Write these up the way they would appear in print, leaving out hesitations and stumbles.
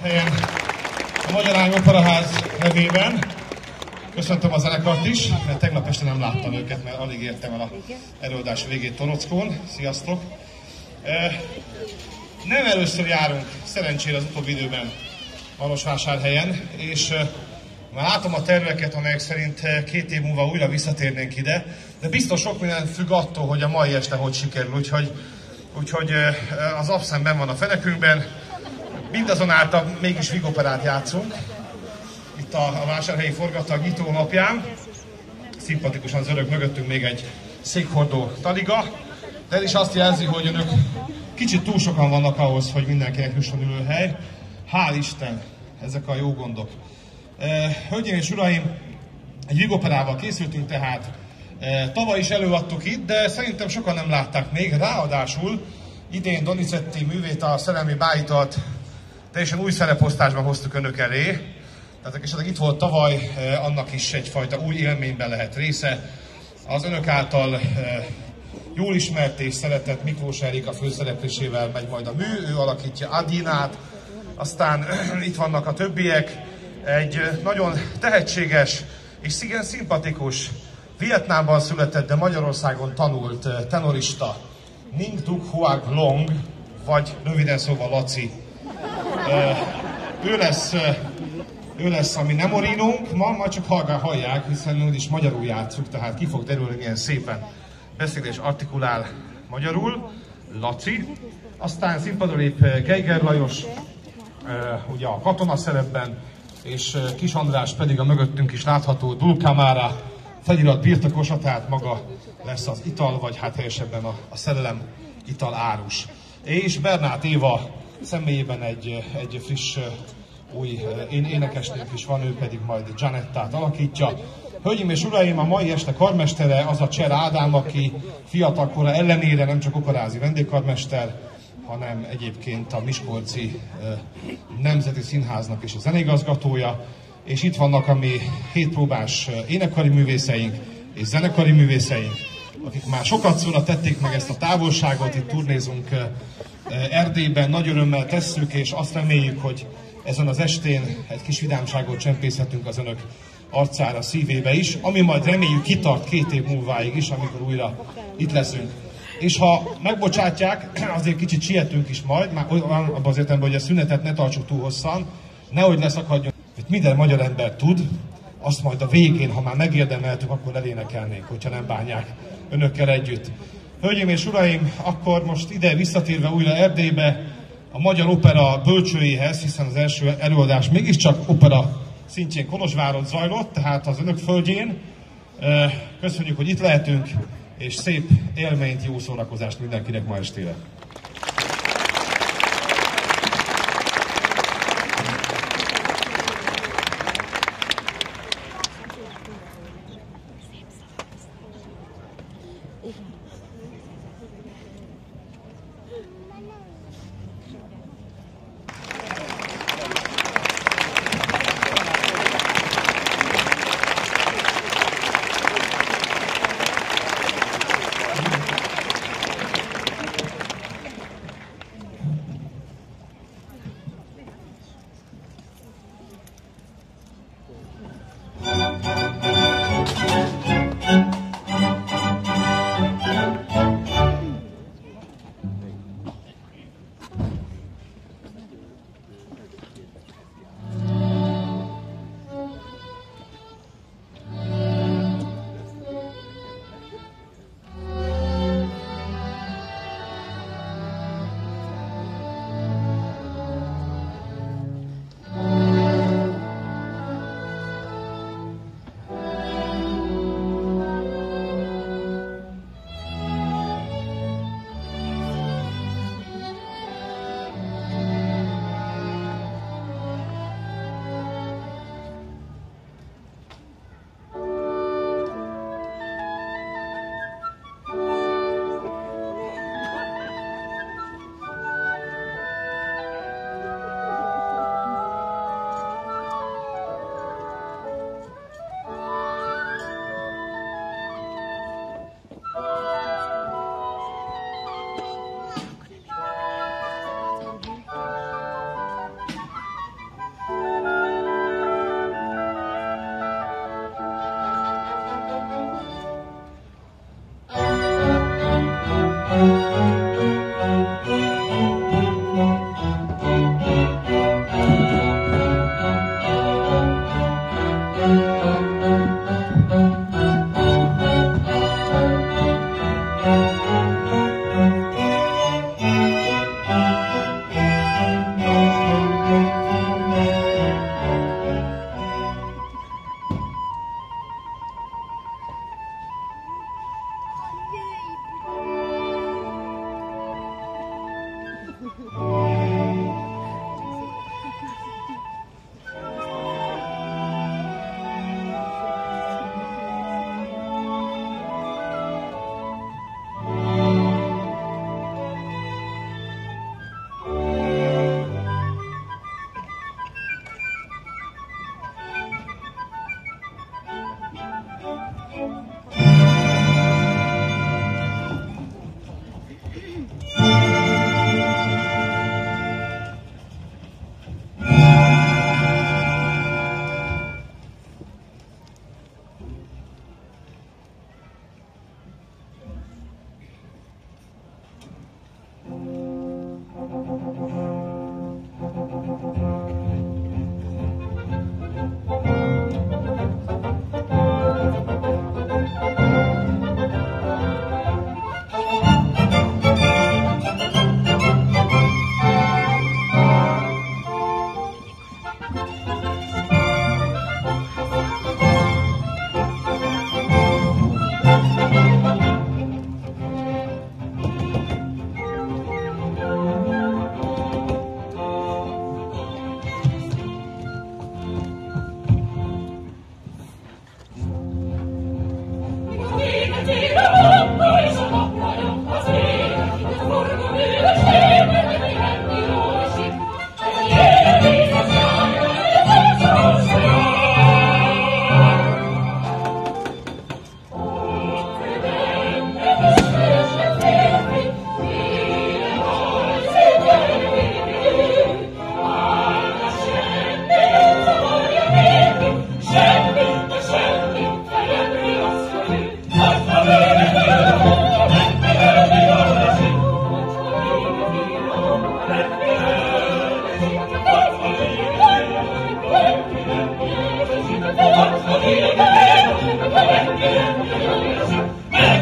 helyen a Magyar Operaház nevében köszöntöm a zenekart is, mert tegnap este nem láttam őket, mert alig értem el az előadás végét Torockón. Sziasztok! Nem először járunk szerencsére az utóbbi időben Marosvásárhelyen, és már látom a terveket, amelyek szerint 2 év múlva újra visszatérnénk ide, de biztos sok minden függ attól, hogy a mai este hogy sikerül, úgyhogy az abszent benn van a fenekünkben, mindazonáltal mégis Vigoperát játszunk, itt a vásárhelyi forgatag nyitó napján. Szimpatikusan zörög mögöttünk még egy székhordó taliga, de ez is azt jelzi, hogy önök kicsit túl sokan vannak ahhoz, hogy mindenkinek jusson ülőhely. Hál' Isten, ezek a jó gondok. Hölgyeim és uraim, egy Vigoperával készültünk tehát. Tavaly is előadtuk itt, de szerintem sokan nem látták még. Ráadásul idén Donizetti művét, a Szerelmi Bájitalt teljesen új szereposztásban hoztuk önök elé. Tehát esetleg itt volt tavaly, annak is egyfajta új élményben lehet része. Az önök által jól ismert és szeretett Miklós Erika főszereplésével megy majd a mű, ő alakítja Adinát, aztán itt vannak a többiek, egy nagyon tehetséges és igen szimpatikus, Vietnámban született, de Magyarországon tanult tenorista, Ning Duk Huag Long, vagy röviden szóval Laci. Ő lesz a mi memorinunk, ma csak hallják, hiszen úgyis magyarul játszunk, tehát ki fog derülni, ilyen szépen beszél és artikulál magyarul, Laci. Aztán színpadra lép Geiger Lajos, ugye a katona szerepben, és Kis András pedig a mögöttünk is látható Dulcamára felirat birtokosa, tehát maga lesz az ital, vagy hát helyesebben a szerelem ital árus. És Bernát Éva személyében egy friss új énekesnőnk is van, ő pedig majd Janettát alakítja. Hölgyeim és uraim, a mai este karmestere az a Cser Ádám, aki fiatalkora ellenére nem csak operázi vendégkarmester, hanem egyébként a Miskolci Nemzeti Színháznak is a zeneigazgatója, és itt vannak a mi hétpróbás énekkari művészeink és zenekari művészeink, akik már sokat szóra tették meg ezt a távolságot, itt turnézunk Erdélyben, nagy örömmel tesszük, és azt reméljük, hogy ezen az estén egy kis vidámságot csempészhetünk az önök arcára, szívébe is, ami majd reméljük kitart 2 év múlváig is, amikor újra itt leszünk. És ha megbocsátják, azért kicsit sietünk is majd, már abban az értelemben, hogy a szünetet ne tartsuk túl hosszan, nehogy leszakadjon, hogy minden magyar ember tud, azt majd a végén, ha már megérdemeltük, akkor elénekelnénk, hogyha nem bánják önökkel együtt. Hölgyeim és uraim, akkor most ide visszatérve újra Erdélybe, a Magyar Opera bölcsőjéhez, hiszen az első előadás mégiscsak opera szintjén Kolozsváron zajlott, tehát az önök földjén. Köszönjük, hogy itt lehetünk, és szép élményt, jó szórakozást mindenkinek ma estére.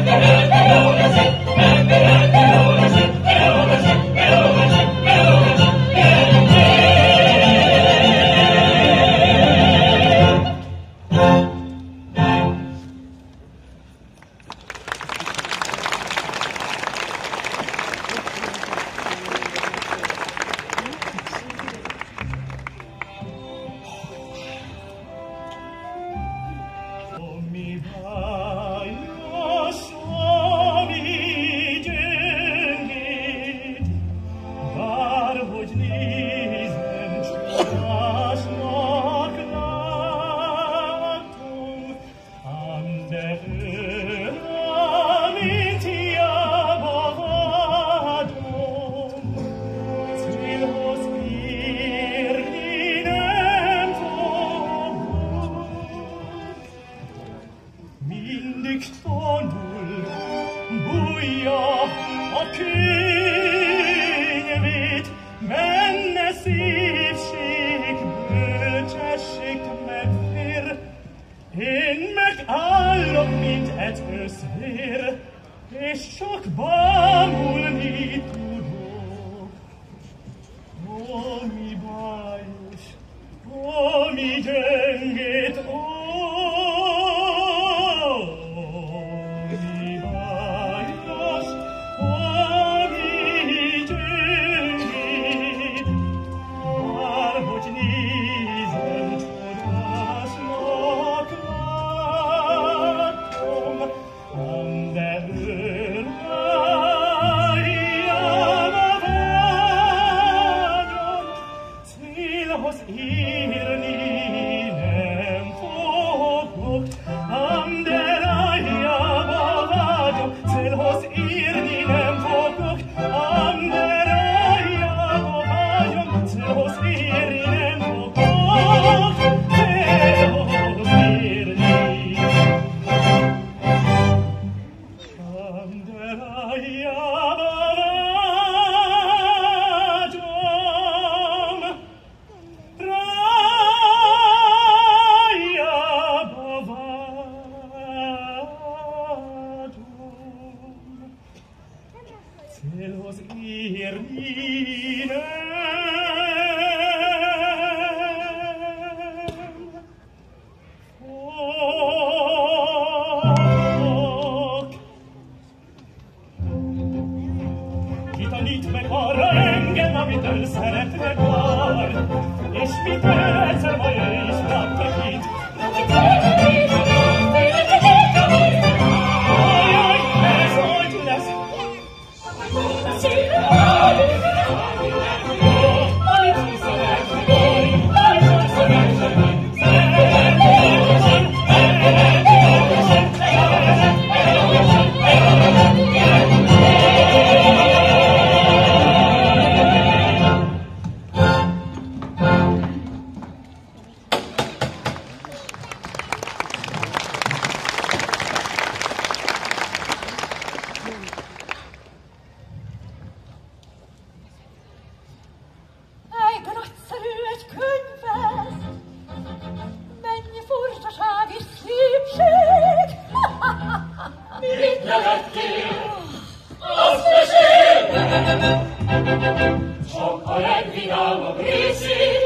Tanít meg arra engem, amitől szeretnek vár, és mit egyszer majd is rátekint. Ajaj, ez majd lesz. Csak a legvidámabb részét